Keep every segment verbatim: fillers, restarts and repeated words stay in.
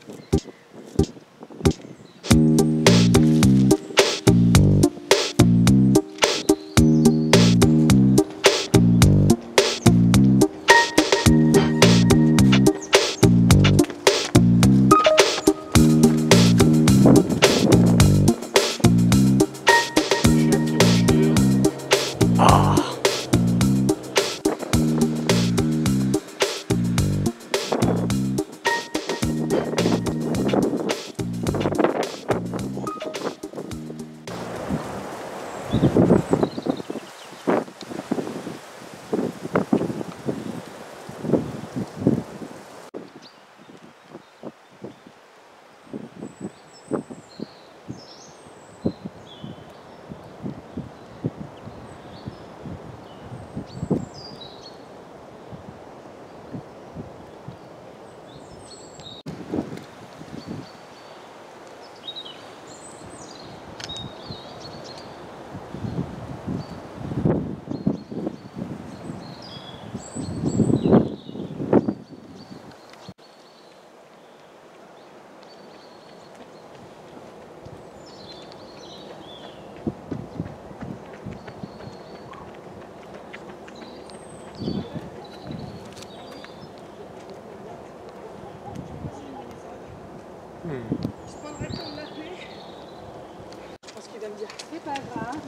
Je prendrais le temps de l'appeler. Je pense qu'il va me dire c'est pas grave.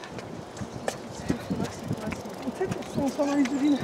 En fait, on s'en va les urines.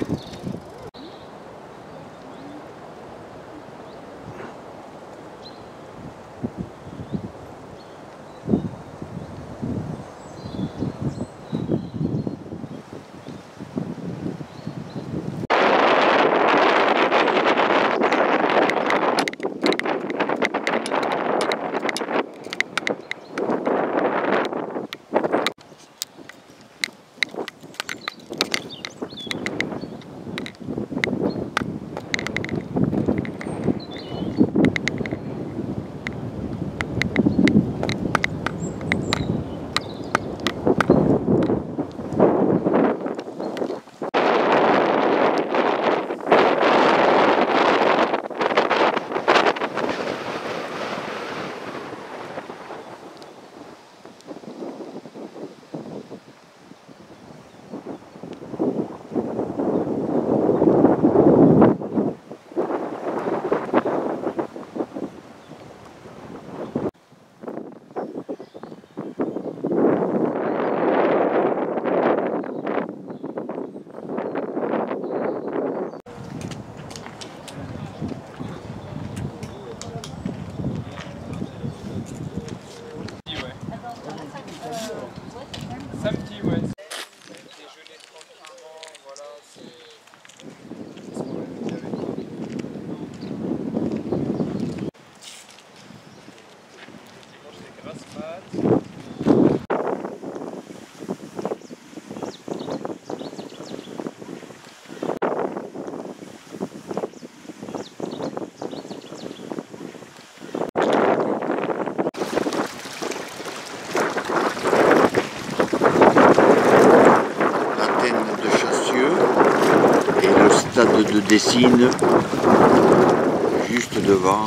Samedi, ouais. Déjeuner tranquillement, voilà, c'est ce qu'on a dit avec toi. Dimanche, c'est grasse mat. Stade de Dessines, juste devant.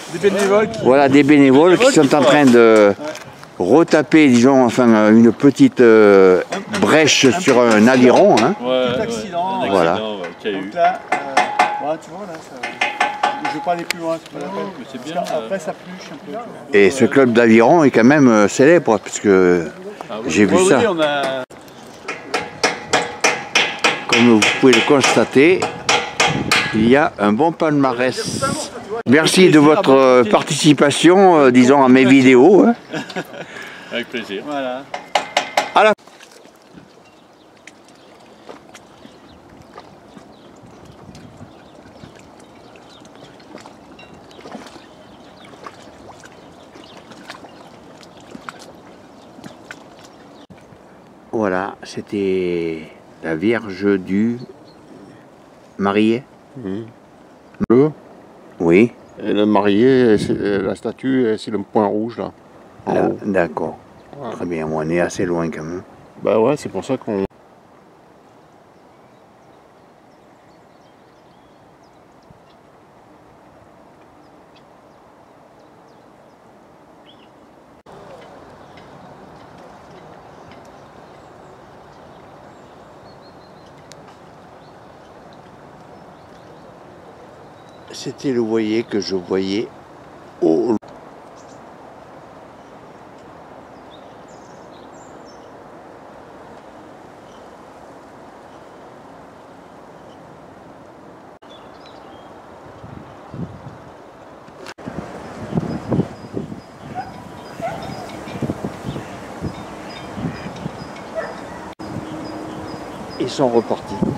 Des bénévoles qui... Voilà, des bénévoles qui sont en train de retaper, disons, enfin, une petite euh, brèche un sur un accident. aviron. Hein. Ouais, Petit ouais, accident, un accident, Voilà. ouais, qu'il y a eu. Donc là, euh, voilà, tu vois, là, ça... je ne veux pas aller plus loin, c'est pas la Non, peine. mais c'est Parce bien, qu'après, euh. ça pluche un peu. Et ce club d'aviron est quand même euh, célèbre, puisque Ah, oui. j'ai vu Ouais, ça. oui, on a... Comme vous pouvez le constater, il y a un bon palmarès. Merci de votre euh, participation, euh, disons, à mes vidéos. Hein. Avec plaisir. Voilà. À la... Voilà, c'était la Vierge du marié. Mmh. Bleu. Oui, Et le marié, c'est- la statue, c'est le point rouge là. En là, haut. d'accord. Ouais. Très bien, on est assez loin quand même. Bah ouais, c'est pour ça qu'on... C'était le voilier que je voyais au... Ils sont repartis.